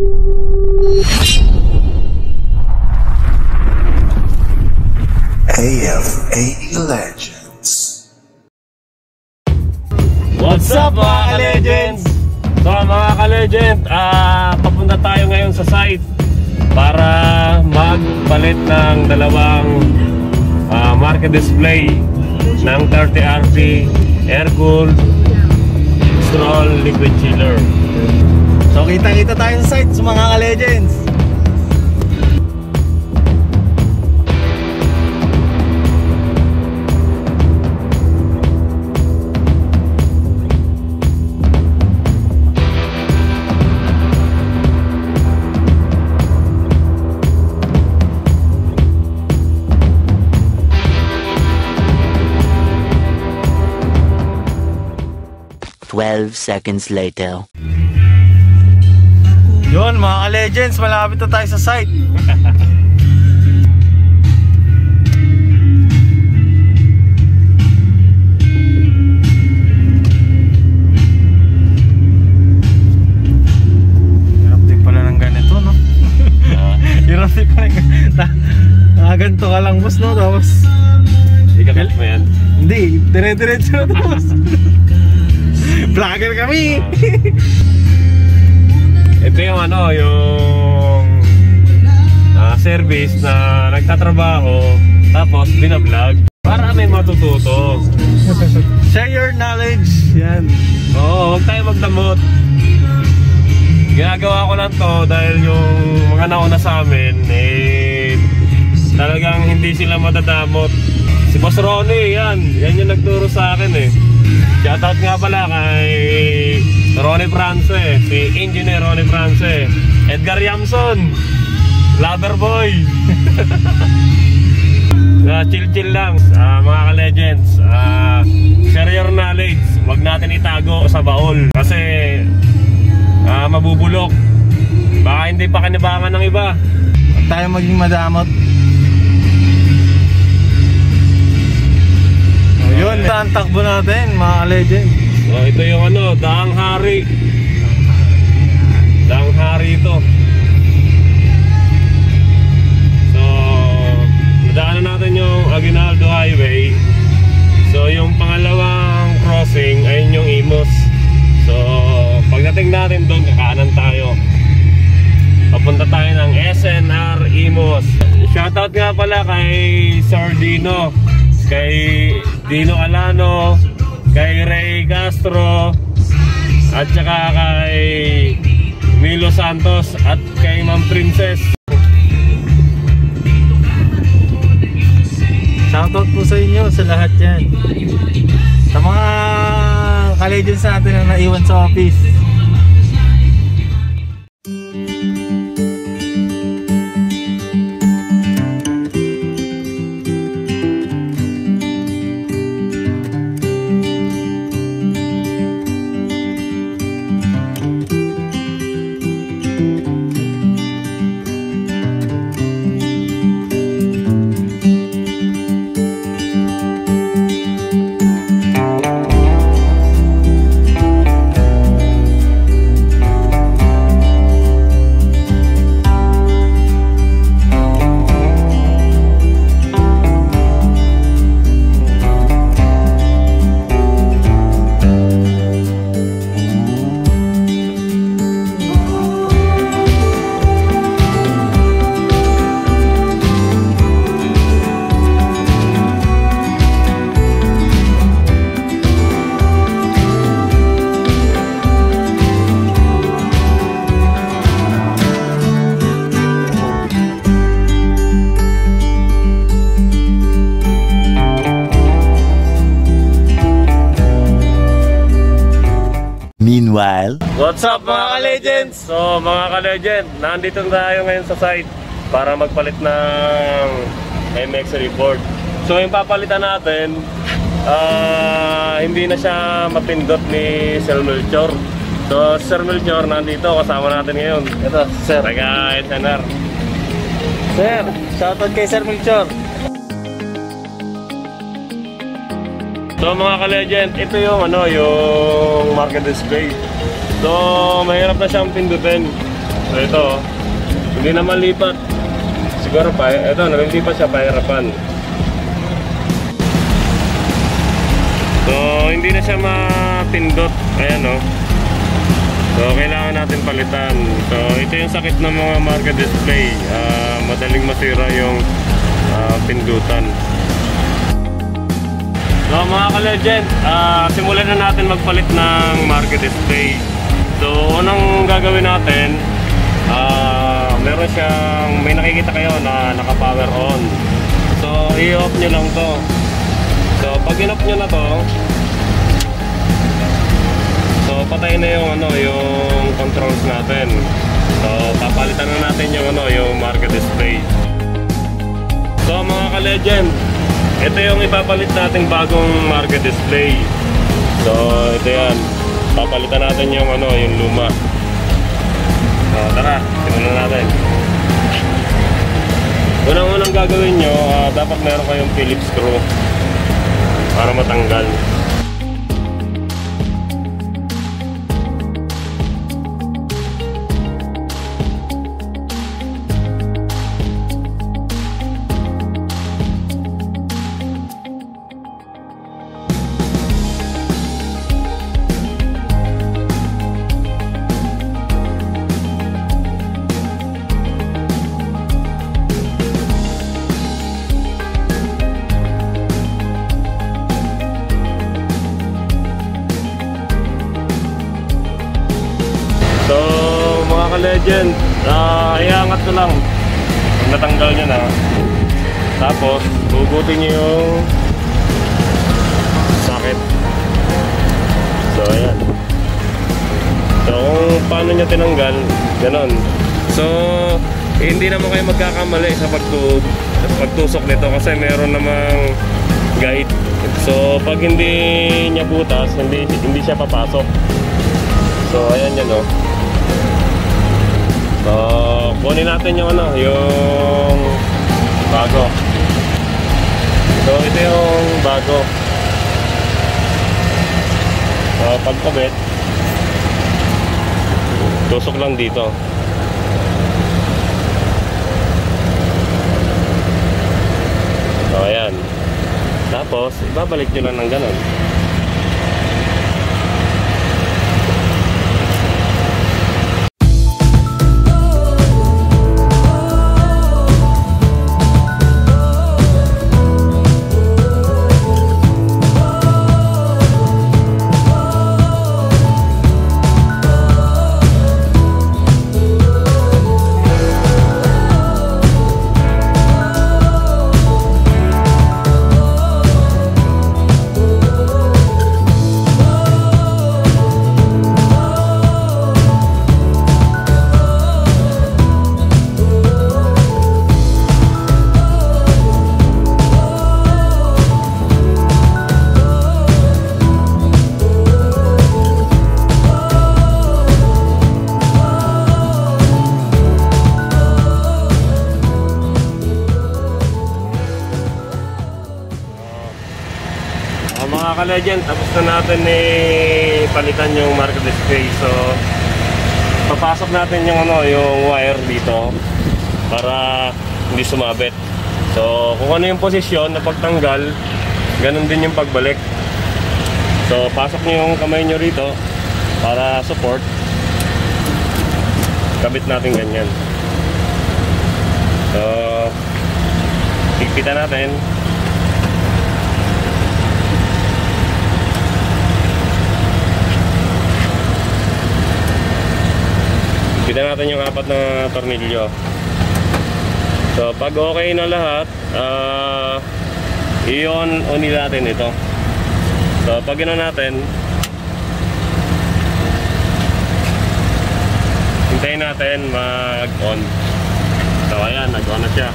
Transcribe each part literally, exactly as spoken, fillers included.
A F A Legends. What's up mga ka-legends? So mga ka-legend, uh, papunta tayo ngayon sa site para magpalit ng dalawang uh, market display ng thirty R P air-cooled Stroll liquid chiller. So kita-kita tayo sa site sa mga ka-legends. twelve seconds later. Yun mga ka-legends, malapit na tayo sa site. Hirap din pala ng ganito, no? Hirap din pala ng nakaganto ka lang, boss, no? Tapos Ikakat mo yan? hindi, dire-diretso na tapos. Vlogger kami. Ito yung ano, yung uh, service na nagtatrabaho tapos binablog para may matututo. Share your knowledge. Yan. Oo, huwag tayo magdamot. Ginagawa ko lang to dahil yung mga nauna sa amin eh, talagang hindi sila madadamot. Si Boss Ronnie, yan. Yan yung nagturo sa akin eh. Shoutout nga pala kay Ronnie France, si Engineer Ronnie France, Edgar Yamson, Loverboy. uh, Chill-chill lang, uh, mga ka-legends. uh, Share your knowledge. Huwag natin itago sa baol kasi uh, mabubulok. Baka hindi pa kanibangan ng iba. Huwag tayo maging madamot. Yun, ang takbo natin mga ka-legend. So ito yung ano, Daang Hari. Daang Hari ito. So nadaanan natin yung Aguinaldo Highway. So yung pangalawang crossing ayun yung Imos. So pagdating natin doon, kakanan tayo. Papunta tayo ng S N R Imos. Shoutout nga pala kay Sir Dino, kay Dino Alano, kay Ray Castro, at saka kay Milo Santos at kay Ma'am Princess. Shoutout po sa inyo sa lahat yan. Sa mga ka-legends natin na naiwan sa office. Meanwhile, What's up mga ka-legends? So mga ka-legend, nandito tayo ngayon sa site para magpalit ng M X report. So yung papalitan natin, uh, hindi na siya mapindot ni Sir Melchor. So Sir Melchor nandito, kasama natin ngayon. Ito, sir. Taga S N R. Sir, shoutout kay Sir Melchor. So mga ka-legend, ito yung ano, yung market display. So mahirap na siyang pindutin. So ito, hindi naman lipat. Siguro pa, ito, nalilipat siya pahirapan. So hindi na siya mapindot. Ayan o. So kailangan natin palitan. So ito yung sakit ng mga market display. uh, Madaling masira yung uh, pindutan. So mga ka-legend, uh, simulan na natin magpalit ng market display. So unang gagawin natin, uh, meron siyang, may nakikita kayo na naka-power on. So i-off nyo lang to. So pag in-off nyo na to, so patay na yung ano, yung controls natin. So papalitan na natin yung ano, yung market display. So mga ka-legend, ito yung ipapalit nating bagong market display. So ito yan, papalitan natin yung ano, yung luma. So tara, simulan natin. Unang-unang gagawin nyo, uh, dapat meron kayong Phillips screw para matanggal. So mga ka-legend, uh, iangat ko lang pag natanggal nyo na. Tapos hugutin nyo yung socket. So ayan. So kung paano nyo tinanggal, ganon. So hindi naman kayo magkakamali sa pagtu pagtusok nito kasi meron namang guide. So pag hindi niya butas, hindi, hindi siya papasok. So ayan yan o. So, kunin natin yung ano, yung bago. So, ito yung bago. So, pagkabit, tusok lang dito. So, ayan. Tapos, ibabalik nyo lang ng ganon. Mga ka-legend, tapos na natin eh, palitan yung market display. So papasok natin yung ano, yung wire dito para hindi sumabit. So kung ano yung posisyon na pagtanggal, ganun din yung pagbalik. So pasok nyo yung kamay nyo rito para support. Kabit natin ganyan. So higpitan natin. Higpitan natin yung apat na tornilyo. So pag okay na lahat, uh, i-on on natin ito. So pag gano'n natin, hintayin natin mag-on. So ayan, nag-on na siya.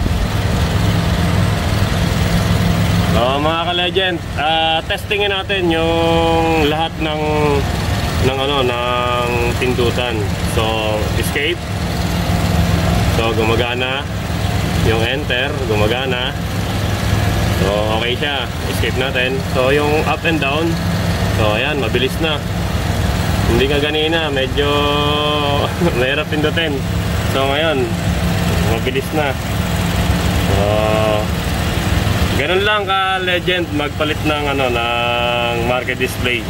So mga ka-legend, uh, testingin natin yung lahat ng ng ano, ng pindutan. So escape, so gumagana. Yung enter, gumagana. So okay siya, escape natin. So yung up and down, so ayan, mabilis na. Hindi ka ganina, medyo mahirap pindutin. So ngayon, mabilis na. So, ganun lang ka legend magpalit ng ano ng market display.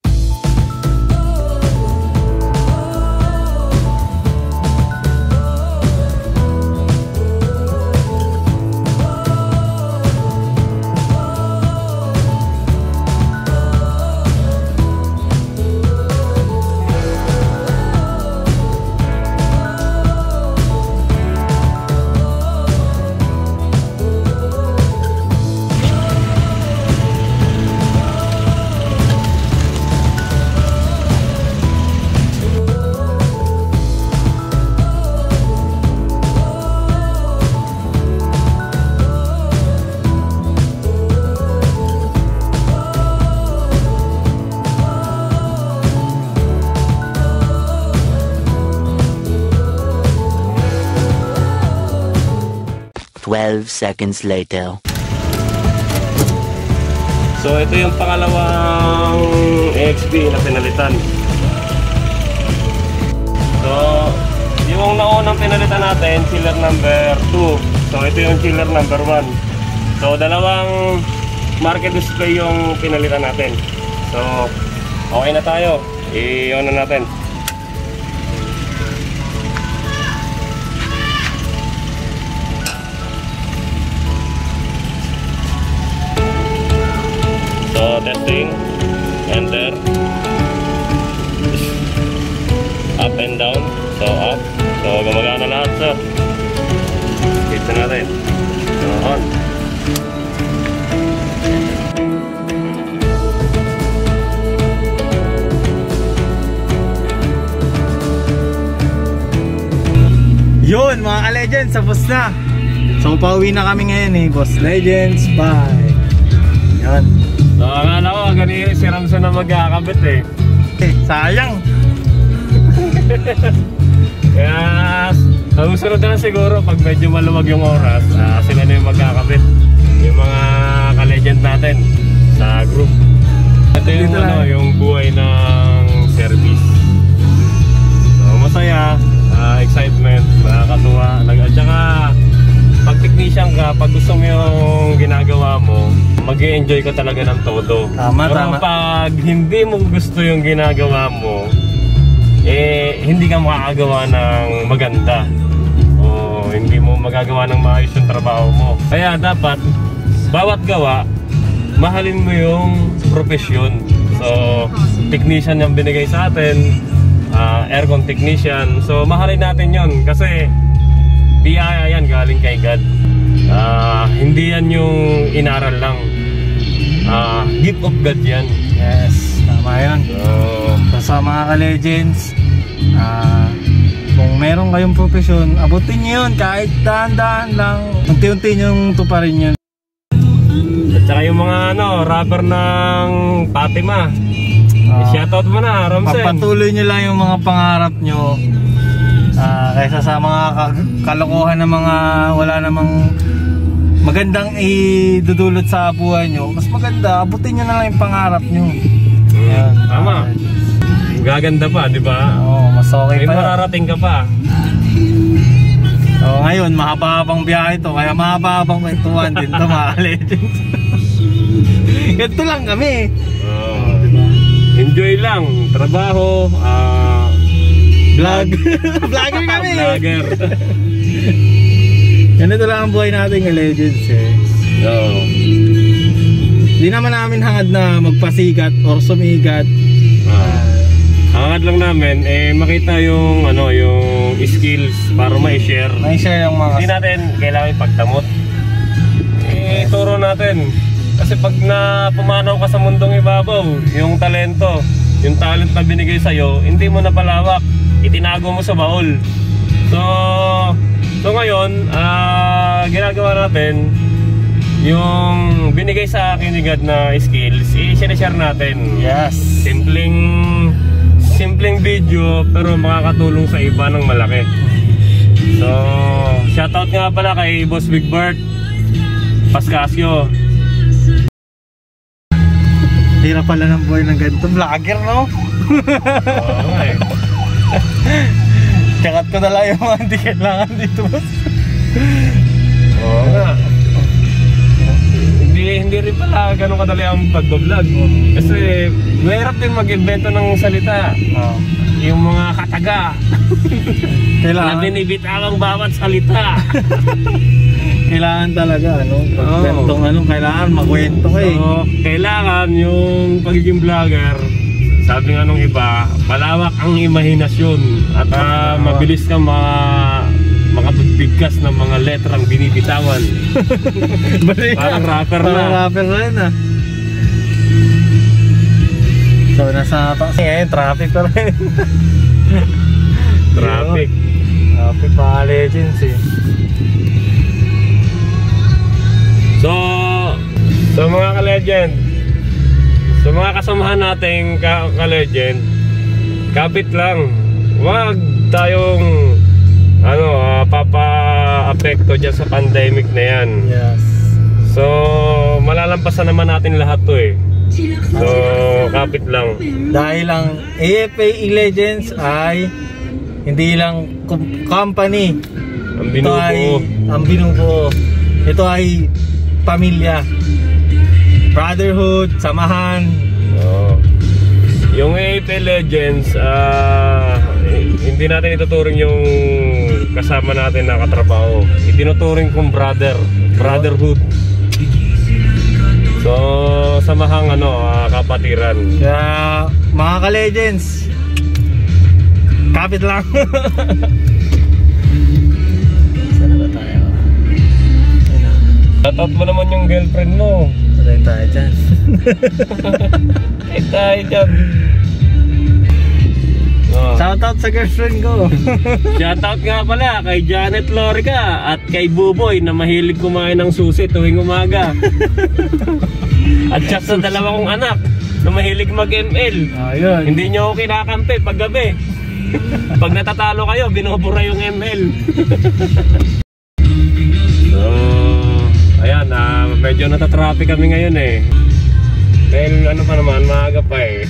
twelve seconds later. So ito yung pangalawang A X B na pinalitan. So yung naunang pinalitan natin, chiller number two. So ito yung chiller number one. So dalawang market display yung pinalitan natin. So okay na tayo. I-on na natin. So testing, enter, up and down, so up, so gumagana lahat sir. Hit na natin, so on. Yun mga ka-legends, tapos na. So pauwi na kami ngayon eh, Boss Legends, bye. Yan. So akala ko ganyan si Ramson na magkakabit eh. Eh, sayang. Kaya sa susunod na siguro pag medyo maluwag yung oras, uh, sila na yung magkakabit. Yung mga ka-legend natin sa group. Ito yung, ano, yung buhay ng service. So masaya, uh, excitement, nakakatuwa. At saka pag technician ka, pag gusto mo yung ginagawa mo, mag-i-enjoy ka talaga ng todo. Tama, pero tama. Pag hindi mo gusto yung ginagawa mo, eh hindi ka makakagawa ng maganda. O hindi mo magagawa ng maayos yung trabaho mo. Kaya dapat, bawat gawa, mahalin mo yung profesyon. So, technician yung binigay sa atin, uh, aircon technician. So, mahalin natin yon kasi biyaya yan galing kay God. Uh, hindi yan yung inaral lang. Uh, gift of God yan. Yes, tama yun. So, So, sa mga ka-legends, uh, kung meron kayong profesyon, abutin nyo yun kahit dahan-dahan lang. Unti-unti nyong tuparin yun. at saka yung mga ano, rapper ng Fatima. Uh, Shoutout mo na, Ramsen. Papatuloy nyo lang yung mga pangarap nyo. Uh, kaysa sa mga ka kalokohan ng mga wala namang magandang idudulot sa buhay nyo, mas maganda, abutin nyo na lang yung pangarap nyo. Mm, Ayan. tama. Gaganda pa, di ba? Oo, oh, mas okay May pa. mararating ka pa. Oh, ngayon, mahaba-habang biyahe to, kaya mahaba-habang kwentuhan din to mga legends. Ganito lang kami. Oh, diba? Enjoy lang, trabaho, ah, Vlog. Vlogger kami. vlogger. Ganito lang ang buhay natin ng legends eh. Oo. Hindi naman namin hangad na magpasikat or sumikat. Ah. Hangad lang namin eh makita yung ano yung skills para ma-share. May share yung mga Hindi natin kailangan ipagdamot. Eh turo natin. Kasi pag na pumanaw ka sa mundong ibabaw, yung talento, yung talent na binigay sa iyo, hindi mo na palawak. Itinago mo sa baul. So so ngayon, ah uh, ginagawa natin yung binigay sa akin ni God na skills, i-share natin. Yes. Simpleng simpleng video pero makakatulong sa iba ng malaki. So, shoutout nga pala kay Boss Big Bert Pascasio. Hirap pala ng buhay ng ganito. Vlogger, no? Oo nga eh. Kakat ko na lang yung mga hindi kailangan dito, boss. Oo nga. Hindi, hindi rin pala ganun kadali ang pag-vlog. Kasi mahirap din mag-invento ng salita. Oh. Yung mga kataga. Kailangan. Na binibitaw ang bawat salita. Kailangan talaga, ano? Pagkwentong, ano, kailangan magkwento ka eh. So, kailangan yung pagiging vlogger, sabi nga nung iba, malawak ang imahinasyon at uh, mabilis kang mga makapagbigkas ng mga letrang binibitawan. Parang rapper na. Parang rapper na yun ah. So nasa taxi ngayon, traffic pa rin. Traffic. Traffic pa legends eh. So, so mga ka-legend, so mga kasamahan nating ka-legend, kapit lang. Huwag tayong ano, uh, papa-apekto dyan sa pandemic na yan. Yes. So, malalampasan naman natin lahat to eh. So, kapit lang. Dahil ang A F A E-Legends ay hindi lang company. Ang Ito ay binubuo. ang binubuo. Ito ay pamilya. Brotherhood, samahan. Oh. Yung A F A Legends, ah, hindi natin ituturing yung kasama natin na katrabaho. Itinuturing kong brother, brotherhood. So, samahang ano, uh, kapatiran. Kaya, mga ka-legends, kapit lang. Sana ba tayo? Shoutout mo naman yung girlfriend mo. Patay tayo dyan. Patay tayo dyan. Oh. Shoutout sa girlfriend ko. Shoutout nga pala kay Janet Lorica at kay Buboy na mahilig kumain ng susi tuwing umaga. At siya sa dalawa kong anak na mahilig mag-M L. Ayun. Hindi nyo ako kinakampi pag gabi. Pag natatalo kayo, binubura yung M L. So, ayan, uh, medyo natatraffic kami ngayon eh. Dahil ano pa naman, maaga pa eh.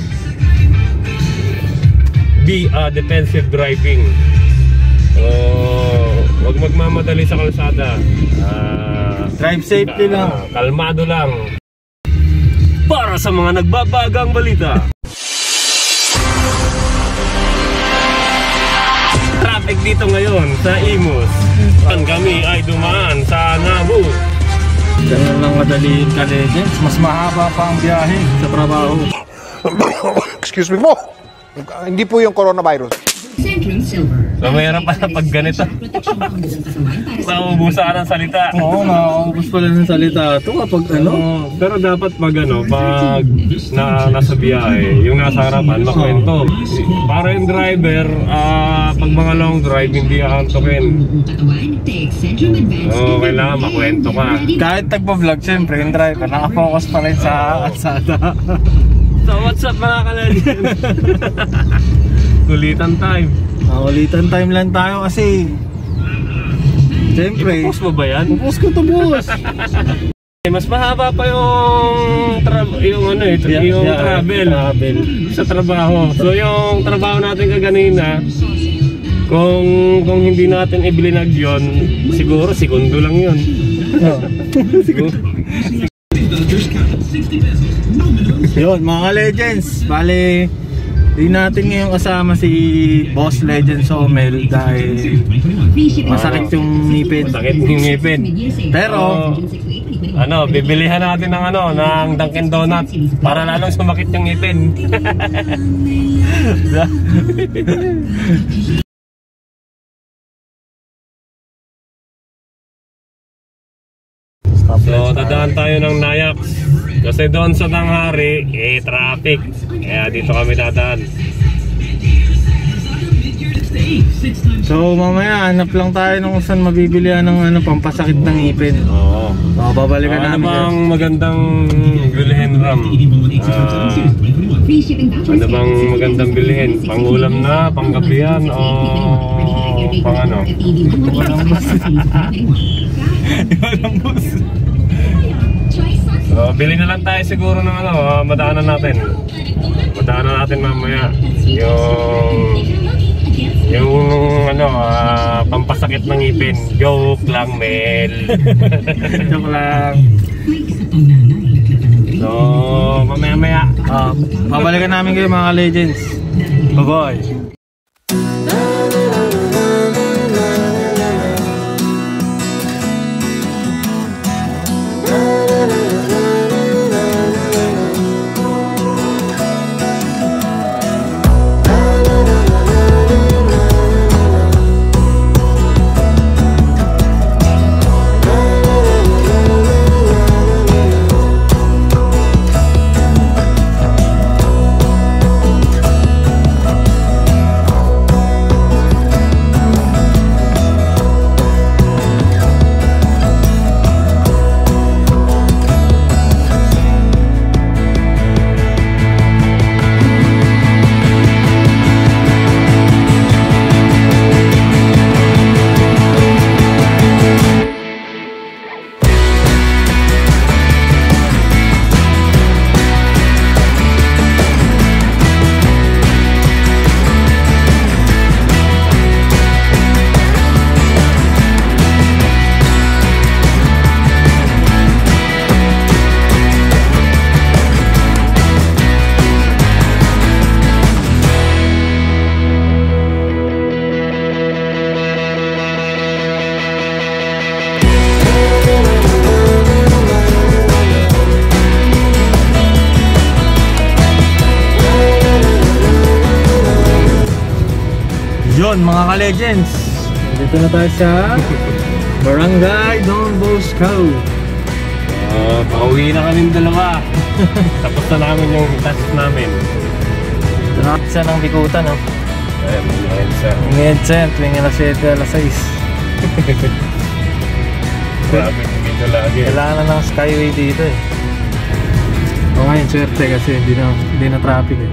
Be uh, defensive driving. So, wag magmamadali sa kalsada. Uh, Drive safely uh, lang. Kalmado lang. Para sa mga nagbabagang balita. Traffic dito ngayon sa Imus. Ang kami ay dumaan sa Nabu. Ganun lang madali yung ka-legends. Mas mahaba pa ang biyahe sa trabaho. Excuse me po. Hindi po yung coronavirus. Centrum Silver. So mayroon pala pag ganito. Nauubusan ka ng salita. Oo, nakakaubos pala ng salita. Ito kapag ano. Oo, pero dapat pag ano, pag na, nasa biyahe, yung nasa harapan, makwento. Para yung driver, uh, pag mga long drive, hindi aantokin. Oo, kailangan makwento ka. Kahit tagpa-vlog, syempre, yung driver, nakafocus pa rin sa kalsada. So what's up mga ka-legend? Kulitan time. Makulitan time lang tayo kasi syempre, Ipupus mo ba yan? pupus ko to, boss. Mas mahaba pa yung tra yung ano eh, Yeah, yung yeah, travel, travel sa trabaho. So yung trabaho natin kaganina, kung kung hindi natin ibilinag yun, siguro segundo lang yun. Oh. Siguro. Yun, mga legends, bale di natin ngayon kasama si Boss Legend Somel dahil masakit yung ngipin. Masakit yung ngipin. Pero ano, bibilihan natin ng ano, ng Dunkin Donut para lalong sumakit yung ngipin. So, dadaan tayo ng Nayax. Kasi doon sa Tanghari, eh, traffic. Kaya dito kami dadaan. so mamaya hanap lang tayo nung saan mabibilihan ng ano, pampasakit ng ngipin. Oo. So, babalikan Ano namin bang yan. magandang bilhin, Ram? Ah, ano bang magandang bilhin? Pangulam na, panggabihan, o pang ano? Walang boss. So, bili na lang tayo siguro ng ano, uh, madaanan natin. Madaanan natin mamaya yung yung ano, uh, pampasakit ng ngipin. Joke lang, Mel. Joke lang. So, mamaya-maya. Uh, babalikan namin kayo mga legends. Bye-bye. Yun mga ka-legends, dito na tayo sa Barangay Don Bosco. Uh, pauwi na kami dalawa. Tapos na namin yung task namin. Ito na isa ng bikutan, no? Ayan, yung headset. Yung headset, tuwing alas siyete, alas sais. Grabe, dito lagi. Kailangan na ng skyway dito eh. O ngayon, swerte kasi hindi na, hindi na traffic eh.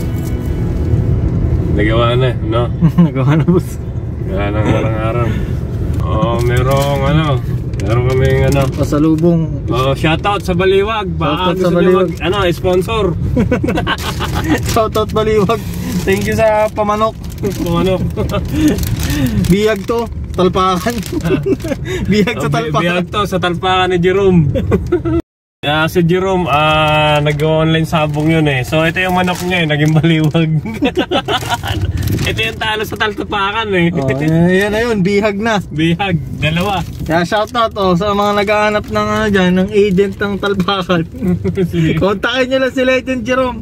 Nagawa na, no? Nagawa na, boss. Wala nang arang-arang. Oh, merong ano, meron kaming ano. Pasalubong. Oh, shoutout sa Baliwag. Baka Shoutout gusto sa nyo Baliwag. mag, ano, sponsor. Shoutout Baliwag. Thank you sa pamanok. Kung ano. Biyag to, talpakan. Biyag sa Oh, bi- talpakan. biyag to sa talpakan ni Jerome. Yeah, si Jerome, ah, nag-online sabong yun eh. So ito yung manok niya eh, naging baliwag. Ito yung talo sa talpakan eh. Oh, eh, yan na yun, bihag na. Bihag, dalawa. Kaya shoutout oh, sa mga naghahanap ng, uh, dyan, ng agent ng talpakan. Kontakin nyo lang si Legend Jerome.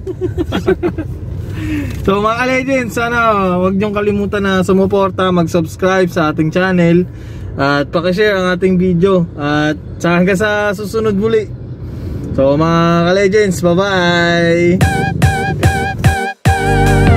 So mga legends, sana huwag niyong kalimutan na sumuporta, mag-subscribe sa ating channel at pakishare ang ating video at sa hanggang sa susunod muli. So mga ka-legends, bye bye.